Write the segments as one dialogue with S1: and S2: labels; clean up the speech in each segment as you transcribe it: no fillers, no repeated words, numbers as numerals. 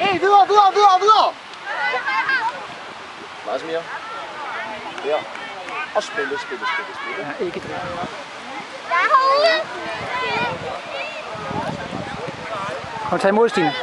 S1: Hey, videre! Meget mere. Der. Og spille.
S2: Ja, ikke drive.
S3: Jeg er herude.
S2: Kom, tag imod, Stine.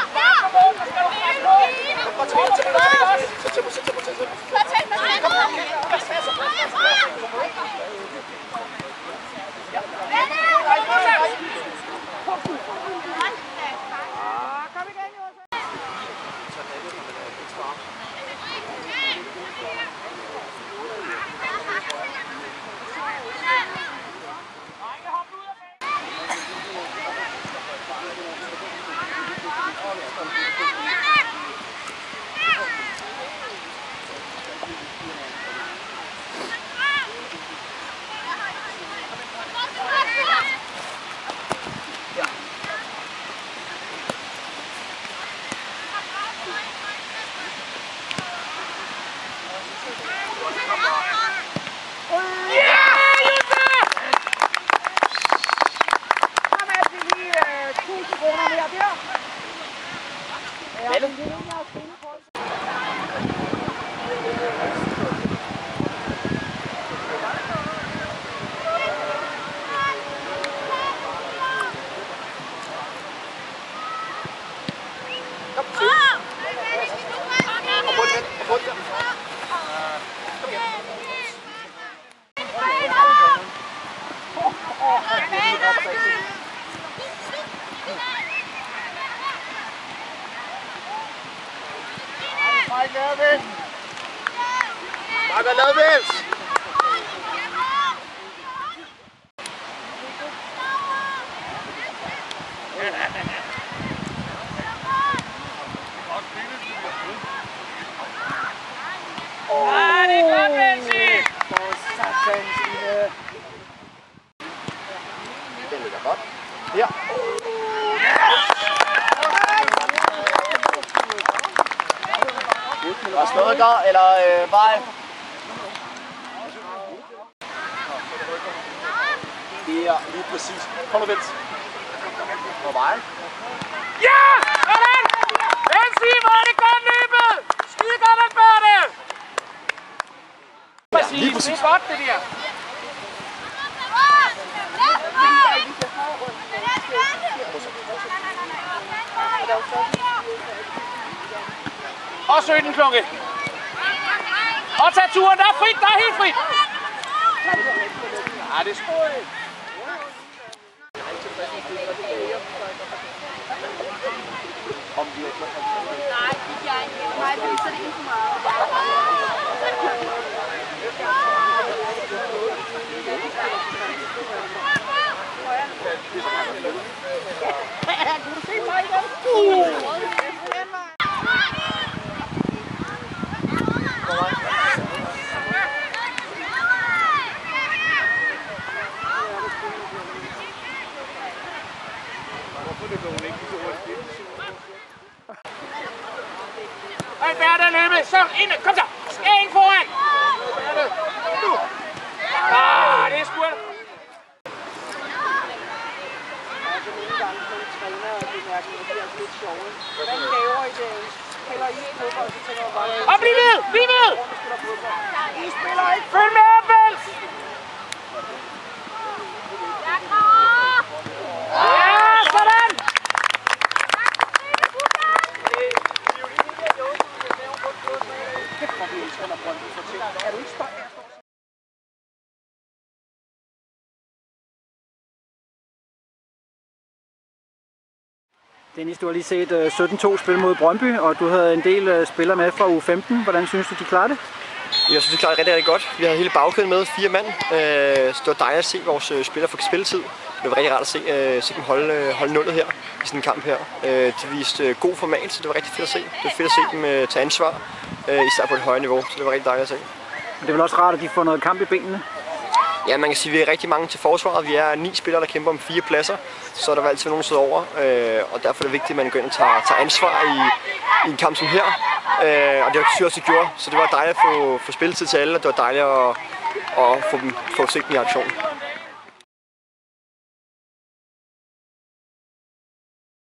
S1: Marker Ladvils!
S4: Det er godt, Benji!
S1: Den ligger godt. Her. Der er noget der, eller vej. Det er lige præcis. Kom nu, Vils. På vej.
S4: Ja! Sådan! Benji, hvor er det godt løbet! Skide godt at gøre det!
S1: Lige præcis.
S4: Det er godt, det der. Og søg den, Klunke. Og tag turen, der er frit, der er helt frit. Ja, det er sgu.
S3: Nej, det er ikke. Nej, det er ikke for meget. Kan du se mig igen?
S4: Ej, Bertha løbet. Så ind. Kom så. Ind foran. Ah, det er sgu. Og bliv ved! Bliv ved! Følg med op, Vels! Ja, sådan!
S2: Dennis, du har lige set 17-2 spil mod Brøndby, og du havde en del spillere med fra U15. Hvordan synes du, de klarede det?
S5: Jeg synes, de klarede det rigtig godt. Vi havde hele bagkæden med, 4 mand. Så det var dejligt at se vores spillere få spilletid. Det var rigtig rart at se dem holde nullet her i sådan en kamp her. De viste god format, så det var rigtig fedt at se. Det var fedt at se dem tage ansvar, især på et højere niveau, så det var rigtig dejligt at se.
S2: Det er vel også rart, at de får noget kamp i benene?
S5: Ja, man kan sige, at vi er rigtig mange til forsvaret. Vi er 9 spillere, der kæmper om 4 pladser, så der var altid nogen sidder over. Og derfor er det vigtigt, at man går ind og tager ansvar i en kamp som her. Og det var det også, de gjorde. Så det var dejligt at få spilletid til alle, og det var dejligt at få set dem i aktion.